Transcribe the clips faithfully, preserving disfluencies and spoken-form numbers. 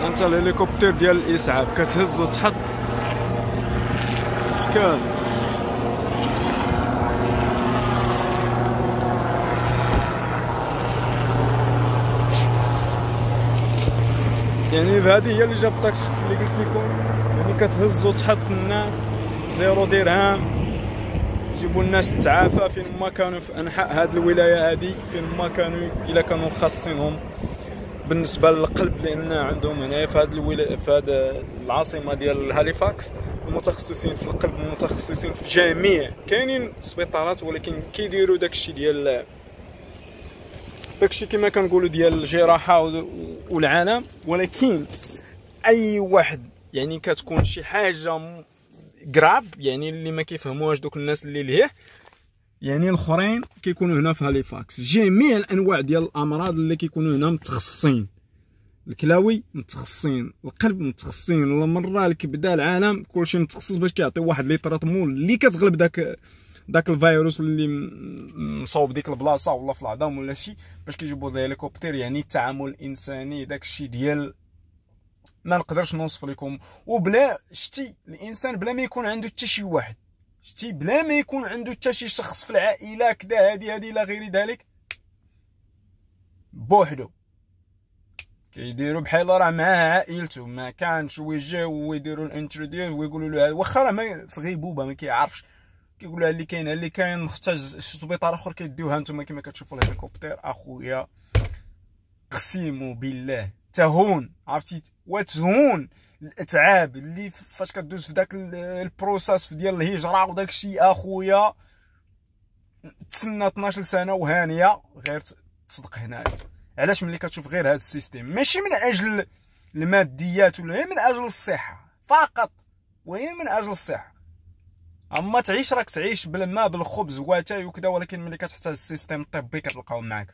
انت الهليكوبتر ديال الاسعاف كتهز وتحط شكون يعني هذه هي اللي جابت داك الشخص اللي قلت لكم، يعني كتهز وتحط الناس بزيرو درهم. يجيبوا الناس التعافى فين ما كانوا في انحاء هذه الولايه هذه، فين ما كانوا الا كانوا خاصينهم بالنسبه للقلب، لان عندهم هنايا في هذه الولايه في هذه العاصمه ديال هاليفاكس متخصصين في القلب، متخصصين في جميع، كاينين سبيطارات ولكن كيديروا داكشي ديال داكشي كما كنقولوا ديال الجراحه والعالم. ولكن اي واحد يعني كتكون شي حاجه كراف يعني اللي ما كيفهموهاش دوك الناس اللي ليه، يعني الاخرين كيكونوا هنا في هاليفاكس. جميع الانواع ديال الامراض اللي كيكونوا هنا متخصصين، الكلاوي متخصصين، القلب متخصصين، المره الكبده، العالم كلشي متخصص باش كيعطي واحد لي تريتمون اللي كتغلب داك داك الفيروس اللي مصوب ديك البلاصه ولا في العظام ولا شي، باش كيجيبوا الهليكوبتر. يعني التعامل الانساني داك الشيء ديال ما نقدرش نوصف لكم. وبلا شتي الانسان بلا ما يكون عنده حتى شي واحد، شتي بلا ما يكون عنده حتى شي شخص في العائله كذا هادي هادي الى غير ذلك، بوحدو كيديروا بحال راه معاه عائلته، ما كانش ويجيو ويديروا الانتروديو ويقولوا له واخا راه ما في غيبوبه ما كيعرفش، كيقولوا اللي كاين اللي كاين محتاج شي سبيطار اخر كيديوها. نتوما كما كتشوفوا الهليكوبتر اخويا قسيم بالله تهون، عرفتي وتهون الاتعاب اللي فاش كدوز في داك البروساس ديال الهجره وداك الشيء اخويا. تسنى اثناش سنه وهانيه غير تصدق هنايا. علاش؟ ملي كتشوف غير هذا السيستيم ماشي من اجل الماديات ولا من اجل الصحه فقط، وهي من اجل الصحه. اما تعيش راك تعيش بالماء بالخبز واتاي وكذا، ولكن ملي كتحتاج السيستيم الطبي كتلقاو معاك.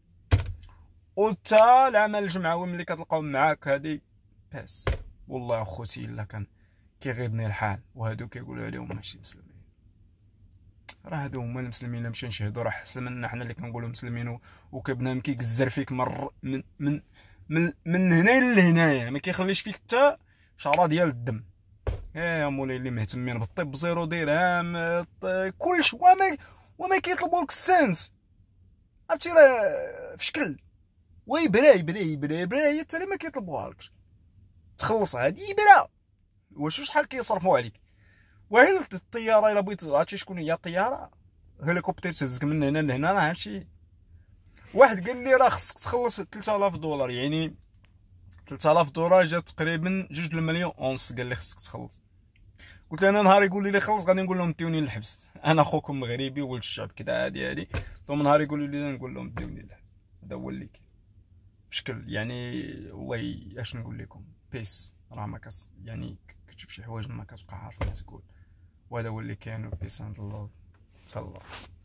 وتا العمل الجمعوي ملي كتلقاو معاك هادي بس والله اخوتي الا كان كيغيظني الحال. وهادو كيقولوا عليهم ماشي مسلمين، راه هادو هما المسلمين اللي مشي نشهدوا، راه احسن منا حنا اللي كنقولوا مسلمين وكبنان كيكزر فيك مر من من من, من هنا لهنايا، ما كيخليش فيك حتى شعره ديال الدم. ايه يا مولاي اللي مهتمين بالطب زيرو درهم كلشي، وما وما كيطلبوا لك السنس، عرفتي راه في شكل وي براي براي براي براي حتى ما كيطلبوها لكش تخلص هادي برا. واش شحال كيصرفوا عليك؟ وهي الطياره الا بغيت عرفتي شكون هي الطياره؟ هليكوبتر تهزك من هنا لهنا. راه هادشي واحد قال لي راه خصك تخلص ثلاثة آلاف دولار، يعني ثلاثة آلاف دولار جات تقريبا جوج المليون اونص. قال لي خصك تخلص. قلت له انا نهار يقول لي خلص غادي نقول لهم ديوني للحبس، انا اخوكم مغربي ولد الشعب كذا هادي هادي. ثم نهار يقولوا لي نقول لهم ديوني للحبس. هذا هو اللي كاين بشكل يعني والله اش نقول لكم بيس. راه ما كاس يعني كتشوف شي حوايج ما كتبقى عارف ما تقول، وهذا هو اللي كاين. بيس اند لوف تهلا.